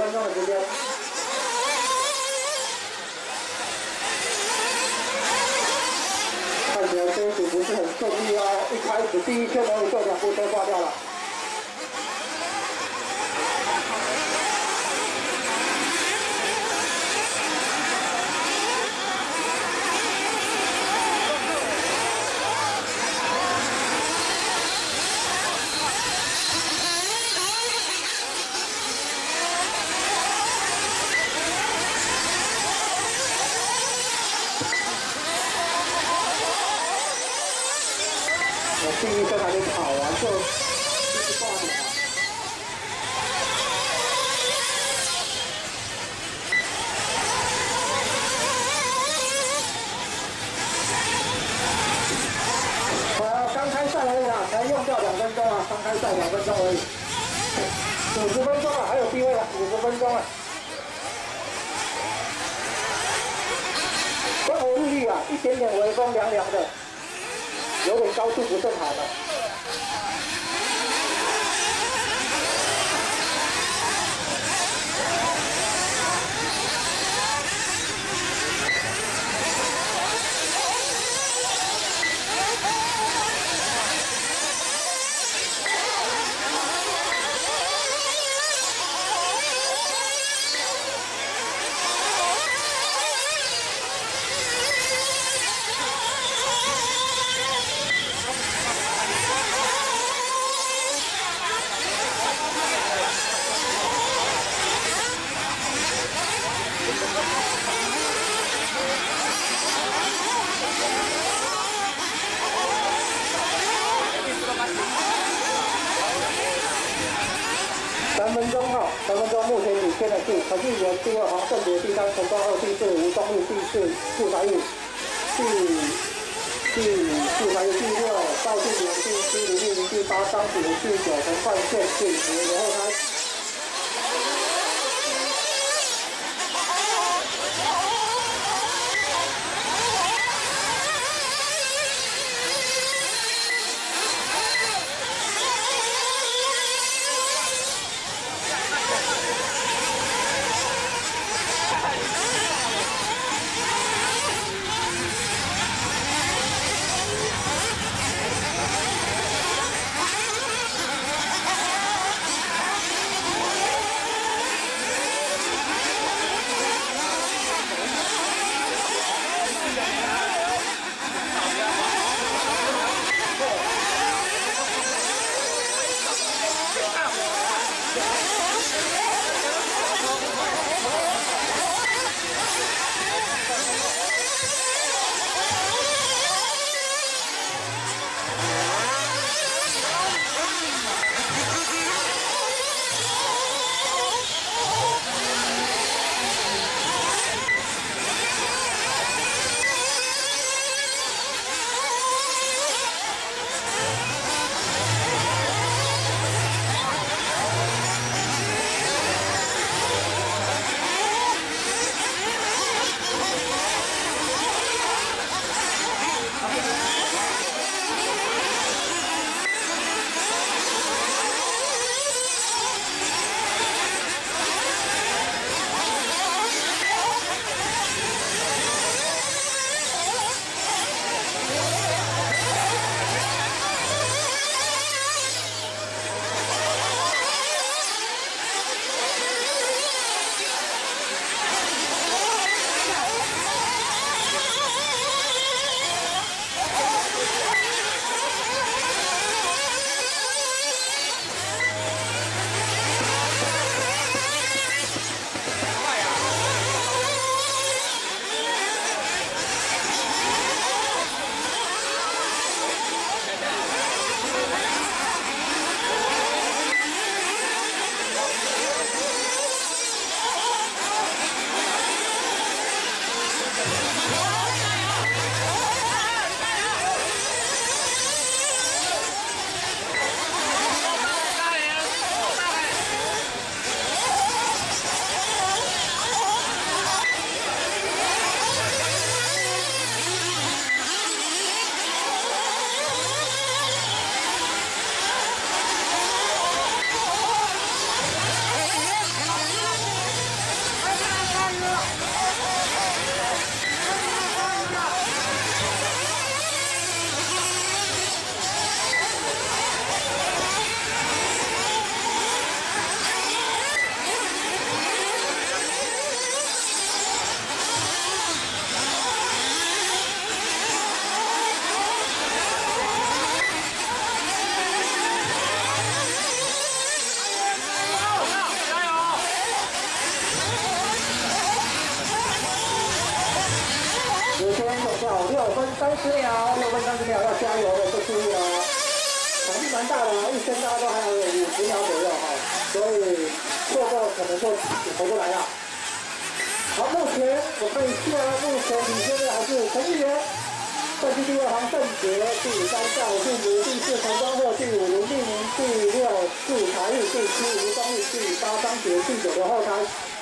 分钟的时间。看起来这一组不是很顺利哦，一开始第一圈而已就2部车挂掉了。第一圈还没跑完就一直挂点了。刚开赛而已啊，才用掉2分钟啊，刚开赛2分钟而已。50分钟了，还有机会了，50分钟了。风和日丽啊，一点点微风凉凉的。有点高速不正好了。3分钟哈，3分钟目前领先的是陈俊元第2，黄胜杰第3，陈光2第4，吴宗玉第4，傅才宇第5才宇第6，赵俊元第7，卢立明第8，张子茹第9，陈冠宪第10，然后他。 秒要加油的，就注意哦。场地蛮大的，1000大概都还有50秒左右哈，所以错过可能就回不来了。好，目前我看一下，目前领先的还是陈玉元，战绩第2黄郑杰，第3赵俊如，第4陈光赫，第5林立明，第6祝台玉，第7吴宗玉，第8张杰，第9刘后台。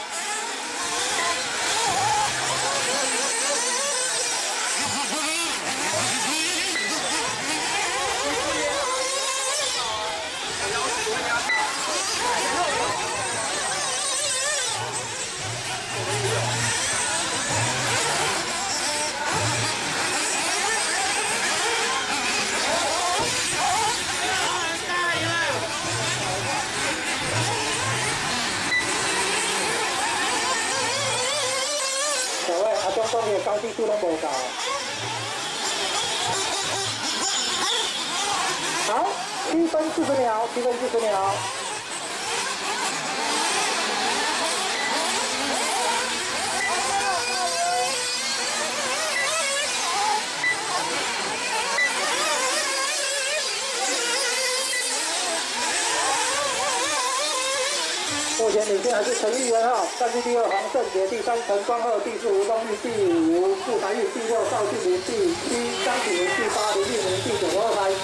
中的高低度都不高。好，7分40秒，7分40秒。目前领先还是陈玉元哈，战绩第2黄郑杰，第3陈光赫，第4吴宗玉，第5傅台玉，第6赵俊麟，第7张启明，第8林立明，第9刘后台。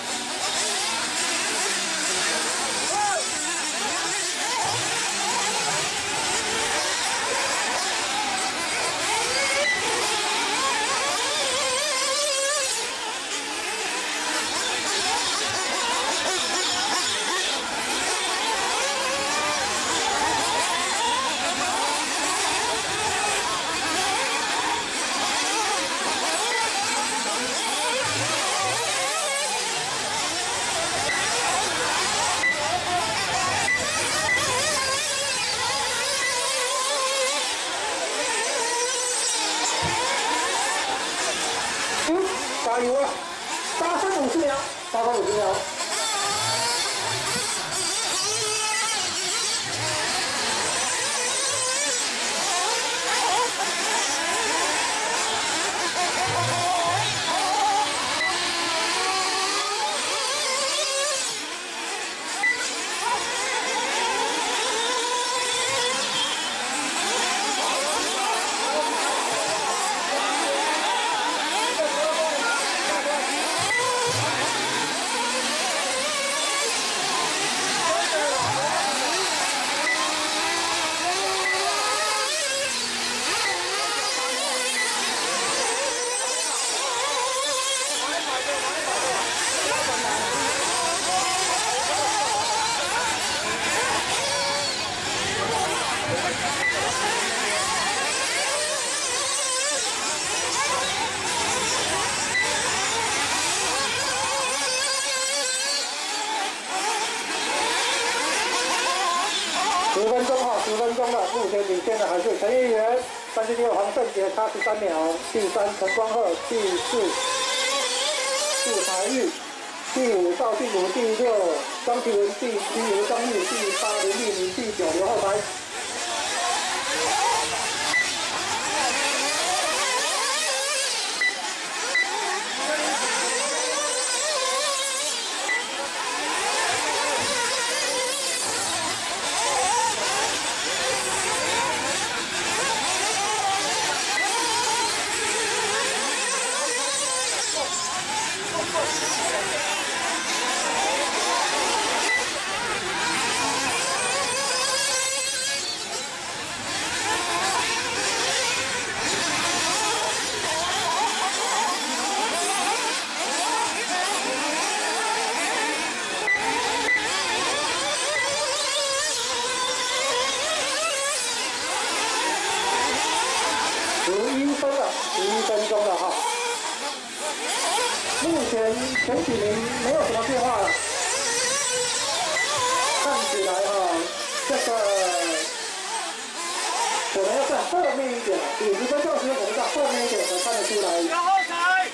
加油啊！8分50秒，8分50秒。10分钟哈，10分钟了，目前领先的还是陈玉元，战绩第2黄郑杰差13秒，第3陈光赫，第4傅台玉，第5赵俊如，第6张启文，第7吴宗玉，第8林立明，第9刘后台。11分钟了哈，目前前几名没有什么变化了，看起来哈，这个可能要在后面一点，50分钟时间可能在后面一点才看得出来。然后才。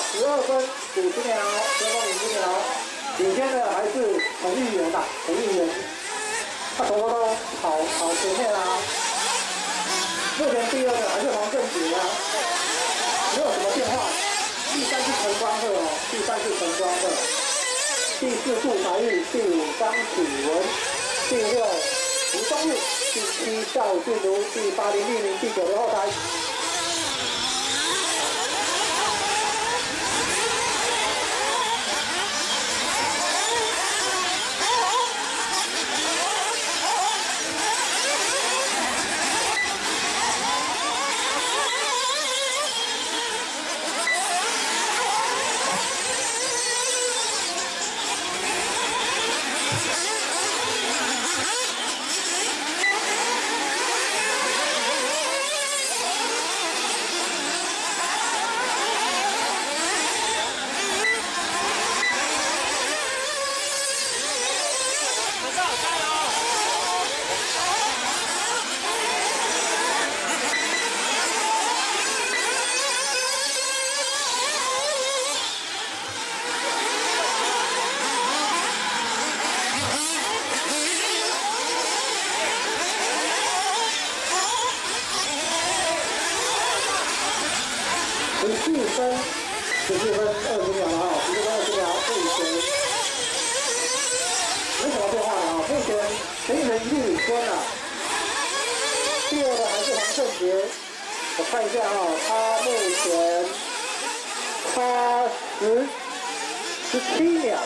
12分50秒，12分50秒，领先的还是陈玉元呐，陈玉元，他头发都跑前面啦。目前第2个还是黄正杰啊，没有什么变化。第3是陈光赫哦，第3是陈光赫，第4杜才玉，第5张启文，第6吴宗玉，第7赵俊如，第8林立明，第9刘后台。14分20秒了哈，14分20秒，目前没什么变化了啊。目前陈玉仁一路领先了，第2个还是黄正杰，我看一下哈，他目前差17秒，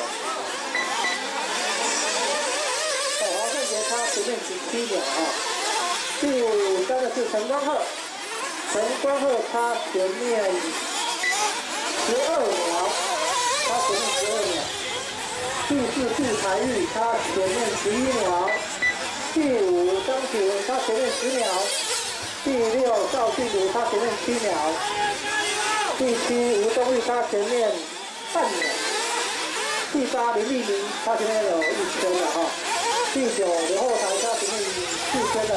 黄正杰差前面17秒啊。第3个是陈光赫，陈光赫差前面12秒，他前面12秒。第4杜才玉，他前面11秒。第5张启文，他前面10秒。第6赵俊如，他前面7秒。第7吴宗玉，他前面半秒。第8林立明，他前面有1圈了哈。第9刘后台，他前面4圈了。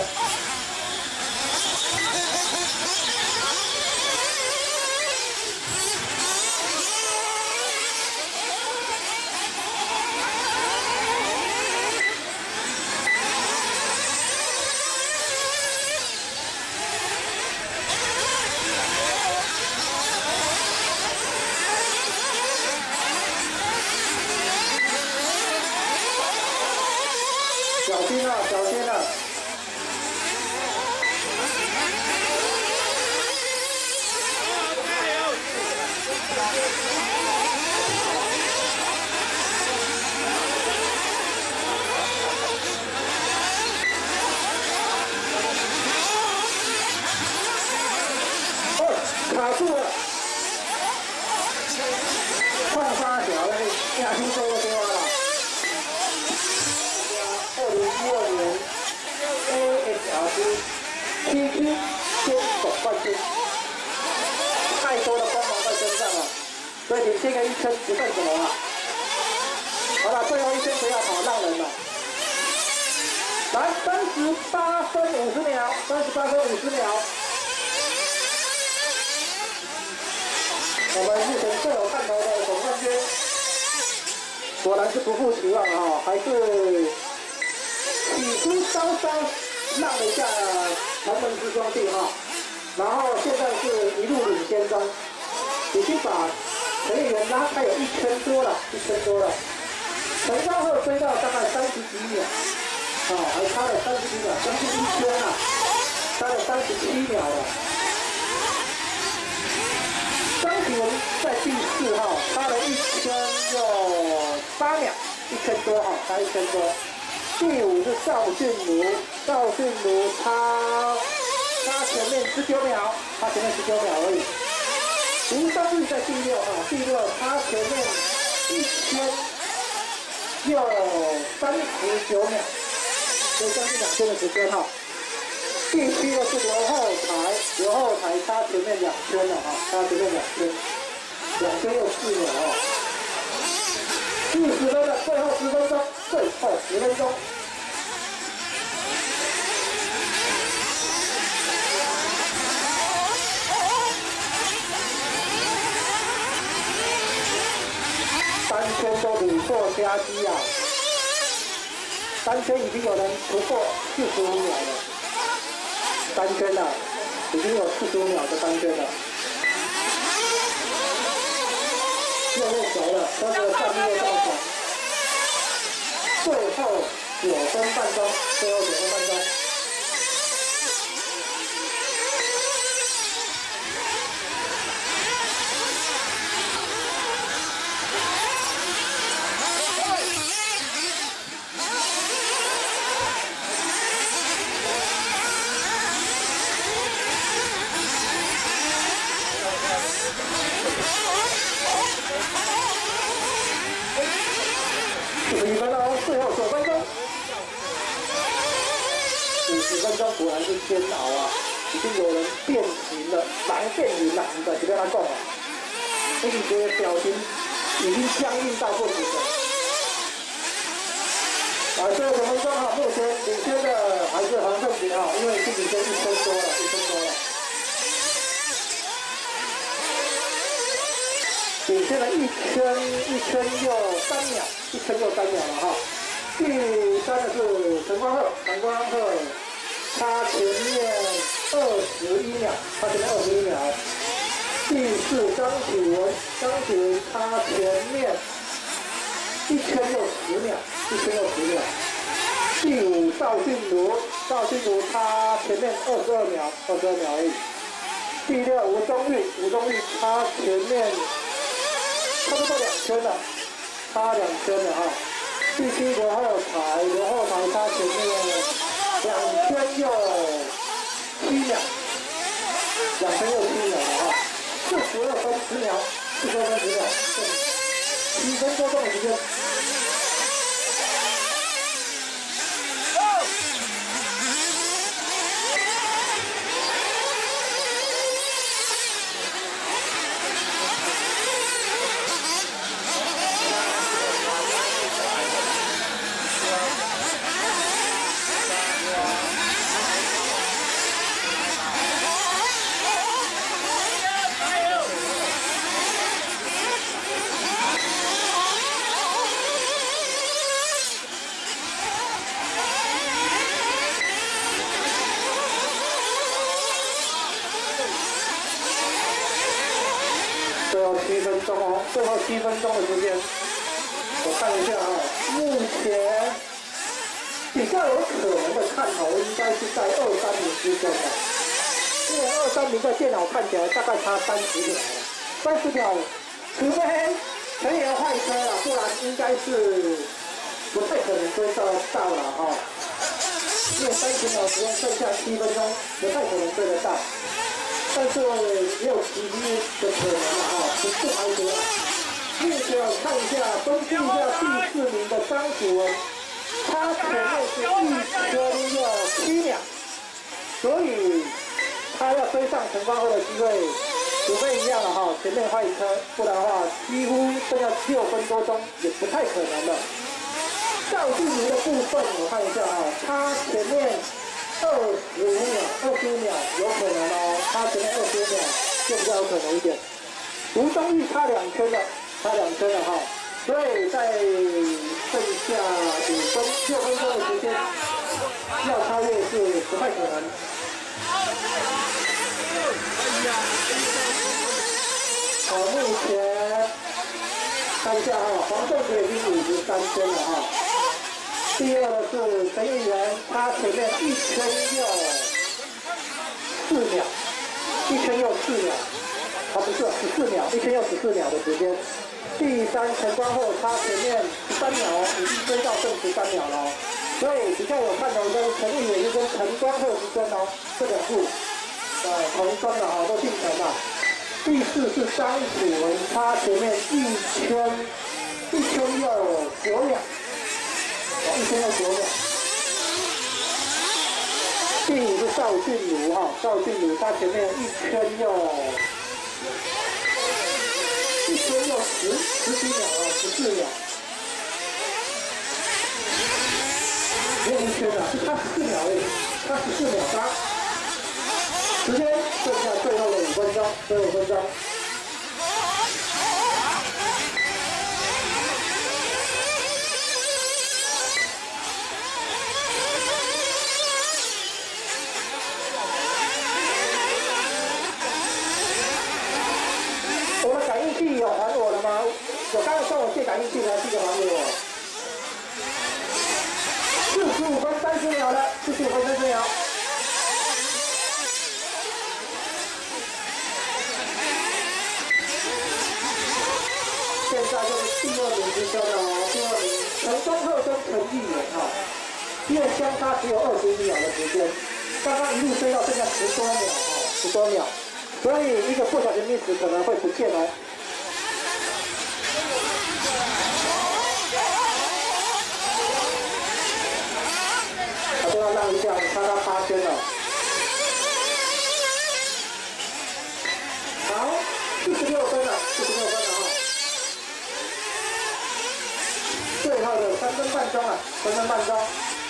小心了！卡住了，换发条了，亚洲这个电话了。2012年 ASRC 7区先总冠军，太多的光芒在身上了，所以领先个1圈不算什么了。好了，最后1圈不要跑，让人了。来，38分50秒，38分50秒。我们目前最有看头的总冠军，果然是不负期望啊，还是起初稍稍让了一下唐门师兄弟哈，然后现在是一路领先中，已经把陈玉元拉开有1圈多了，1圈多了。陈光赫追到大概30几秒，还差了30几秒，将近1圈啊，差了37秒了。张启文在第4号，差了1圈又8秒，1圈多哈，差1圈多。第5是赵俊如，赵俊如他前面19秒，他前面19秒而已。吴宗玉在第6号，第6他前面1圈又39秒，所以将近2圈的时间哈。第7个是刘后台他前面2圈了哈，他前面2圈又4秒哦。40分的最后10分钟，最后10分钟。 垃圾啊，单圈已经有人突破45秒了，单圈啊，已经有45秒的单圈了。又练熟了，这个战略造成最后9分半钟，最后9分半钟。41分钟，最后9分钟，50分钟果然是煎熬啊！已经有人变形了，狼变形了，你在这边来讲啊，你觉得表情已经僵硬到不行了。最后9分钟哈，目前领先的还是黄胜杰哈，因为已经领先1分多了，1分多了。领先了1圈又3秒，1圈又3秒了哈。第3的是陈光赫，陈光赫他前面21秒，他前面21秒。第4张启文，张启文他前面1圈又10秒，1圈又10秒。第5赵俊如，赵俊如他前面22秒而已。第6吴宗玉，吴宗玉他前面差不多2圈了，差2圈了哈。第7刘后台，刘后台他前面2圈又7秒，2圈又7秒了哈。42分10秒，42分10秒，7分多钟的时间。最后7分钟哦，最后7分钟的时间，我看一下啊，目前比较有可能的看头应该是在2、3名之间的，因为2、3名在电脑看起来大概差30秒了，30秒，除非全员换车了，不然应该是不太可能追到了哈，因为30秒时间剩下7分钟，不太可能追得到。但是也有其余的可能了哈，不排除。目前看一下，分析一下第4名的张启文，他前面是1圈又7秒，所以他要追上陈光赫的机会，除非一样了哈，前面换一车，不然的话几乎剩下6分多钟也不太可能了。赵俊如的部分我看一下啊，他前面25秒有可能哦，他前面25秒就比较有可能一点。吴宗玉差2圈了，差2圈了哈，所以在剩下6分钟的时间，要超越是不太可能。好，目前看一下哈，黄仲杰已经53圈了哈。第2的是陈玉元，他前面1圈又4秒，1圈又4秒，不是14秒，1圈又14秒的时间。第3陈光赫，他前面13秒已经追到剩13秒了，所以比较有看头跟陈玉元跟陈光赫之间哦，这2部同分了哈，都进城了。第4是张启文，他前面1圈又9秒。1圈又9秒。第5是赵俊如哈，赵俊如他前面1圈又10几秒啊，14秒。没有1圈了，是差14秒而已，差14秒8。时间剩下最后的5分钟，最后5分钟。 有刚才送我借感应器的，记得还给我。45分30秒了，45分30秒。现在就是第2名之争了哦，第2名陈忠赫跟陈玉元哈，因为相差只有21秒的时间，刚刚一路追到剩下10多秒哈，10多秒，所以一个不小心 miss 可能会不见哦。他都要让一下，你看他8圈了。好，46分了，46分了哈。最后的3分半钟啊，3分半钟。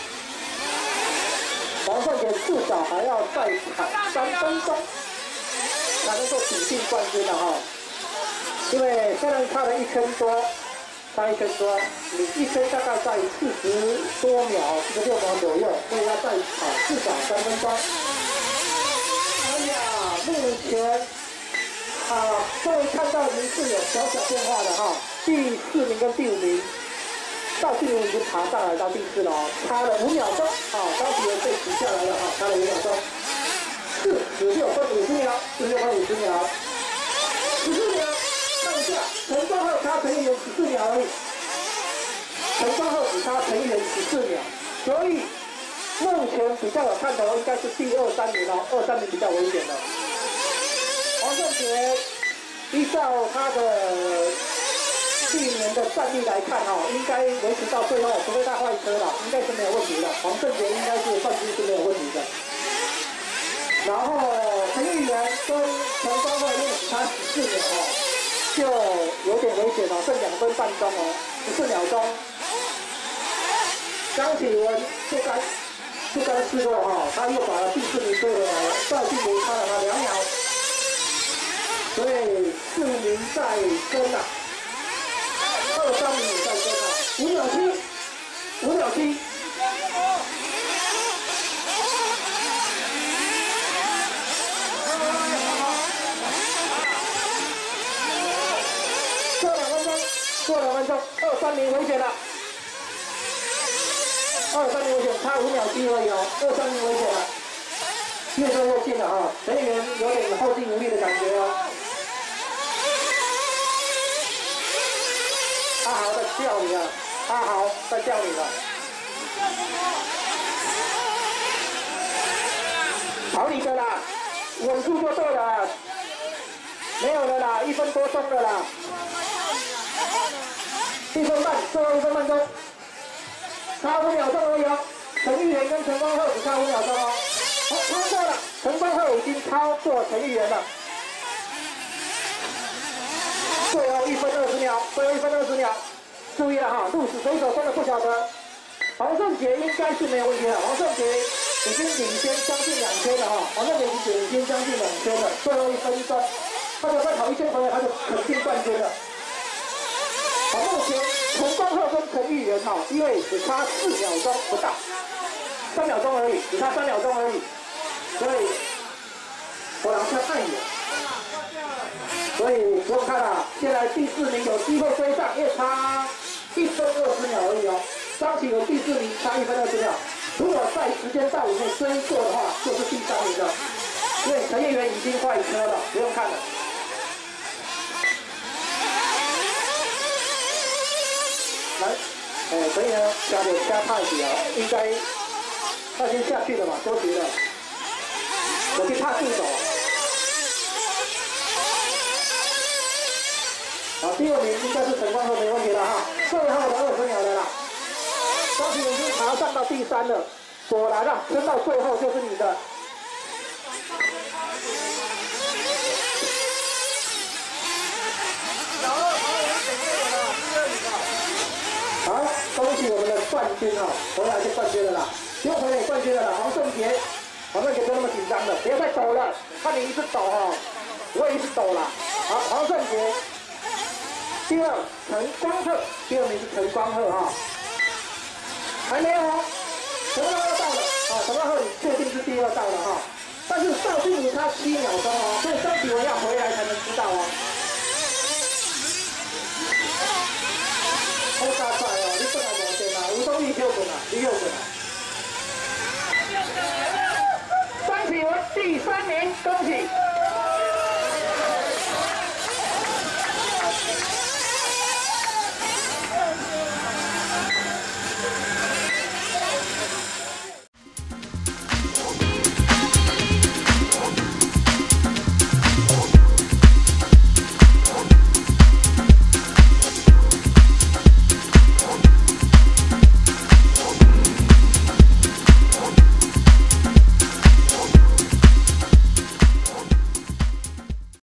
黄胜杰至少还要再砍3分钟，才能够挺进冠军的哈。因为虽然差了1圈多，差1圈多，你1圈大概在40多秒，46秒左右，所以要再跑至少3分钟。哎呀，目前终于看到名次有小小变化的哈，第4名跟第5名。到第5名已经爬上来到第4了哦，差了5秒钟，高级人被挤下来了哈，差了5秒钟，46分50秒，46分50秒，14秒上下，陈忠赫差陈玉元14秒而已，陈忠赫只差陈玉元14秒，所以目前比较有看头应该是第2、3名哦，2、3名比较危险的。黄胜杰依照他的去年的战力来看哦，应该维持到最后，除非他坏车了，应该是没有问题的。黄胜杰应该是冠军是没有问题的。然后陈玉元跟陈忠赫因为只差14秒哦，就有点危险哦，剩2分半钟哦，14秒钟。张启文不甘示弱哈，他又把第4名追回来了，赵俊麟差了他2秒，所以4名在争啊。2、3名在争啊，5秒7，5秒7。过2分钟，2、3名危险了，2、3名危险，差5秒7而已哦，2、3名危险了，越追越近了哈，陈玉元有点后继无力的感觉哦。阿豪在叫你了，阿豪在叫你了。跑你的啦，稳住就对了，没有了啦，1分多钟了啦，1分半，最后1分半钟，差5秒钟而已哦。陈玉元跟陈光赫只差5秒钟哦，好，超过了，陈光赫已经超过陈玉元了。最后1分20秒，最后1分20秒，注意了哈，鹿死谁手真的不晓得。黄胜杰应该是没有问题了，黄胜杰已经领先将近2圈了哈，黄胜杰已经领先将近2圈了，最后1分钟，他就再跑1圈回来，他就肯定冠军了。好，目前陈光赫跟陈玉元哈，因为只差4秒钟不到，3秒钟而已，只差3秒钟而已，所以我两下太远。所以不用看了，现在第4名有机会追上，因为差1分20秒而已哦。张启文第4名差1分20秒，如果在时间到以内追过的话，就是第3名了。因为陈玉元已经坏车了，不用看了。来，所以呢，加太底啊，应该他已经下去了嘛，休息了，我去踏助手。好，第2名应该是陈光赫没问题了哈，最后的20秒了啦，张启文已经爬上到第3了，果然啊，撑到最后就是你的。好，恭喜我们的冠军哈，回来就冠军了啦，又回来冠军了啦，黄胜杰不要那么紧张了，不要再抖了，看你一直抖哈，我也一直抖了。好，黄胜杰。第2，陈光赫，第2名是陈光赫哈，还没有哦，陈光赫到了，陈光赫你确定是第2到了哈，但是赵俊麟差7秒钟哦，所以张启文要回来才能知道哦。 恭喜！